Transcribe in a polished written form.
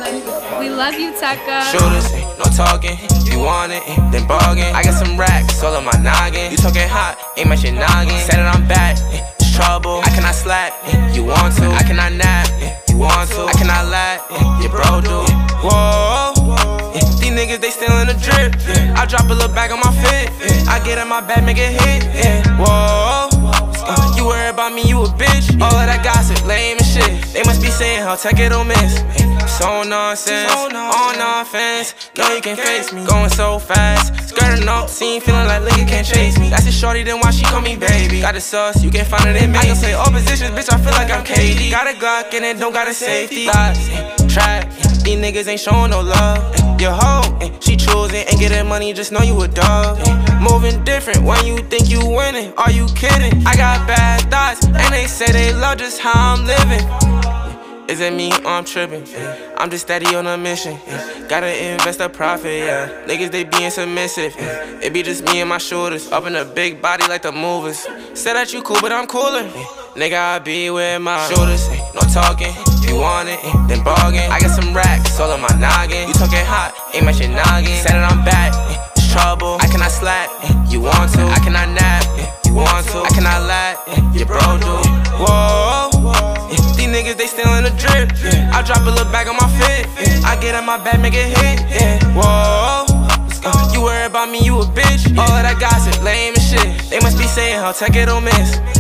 We love you, Tecca. Shooters, no talking. You want it, then bargain. I got some racks all on my noggin. You talking hot, ain't my shit noggin. Said that I'm back, it's trouble. I cannot slap, you want to. I cannot nap, you want to. I cannot laugh, your bro do. Whoa, these niggas they still in the drip. I drop a little bag on my fit. I get in my bag, make it hit. Whoa, you worry about me, you a bitch. All of that gossip, lame and shit. They must be saying how Tecca don't miss. So nonsense, on offense. No, you can't face me. Going so fast, skirting off the scene, feeling like Liga can't chase me. That's a shorty, then why she call me baby? Got the sauce, you can't find it in me. I can say all positions, bitch, I feel like I'm KD. Got a Glock and it don't got a safety. Lies, trap, these niggas ain't showing no love. Your hoe, she choosing, ain't getting money, just know you a dog. Moving different when you think you winning. Are you kidding? I got bad thoughts, and they say they love just how I'm living. Is it me or I'm tripping? I'm just steady on a mission. Gotta invest a profit, yeah. Niggas, they being submissive. It be just me and my shooters. Up in a big body like the movers. Said that you cool, but I'm cooler. Nigga, I be with my shooters. No talking. You want it, then bargain. I got some racks all on my noggin. You talking hot, ain't my shit noggin. Said that I'm back, it's trouble. I cannot slap, you want to. I cannot nap, you want to. I cannot laugh, your bro do. Whoa. These niggas, they still in the drip. I drop a little bag on my fit. I get in my bag, make it hit. Whoa, you worry about me, you a bitch. All of that gossip, lame and shit. They must be saying how Tecca don't miss.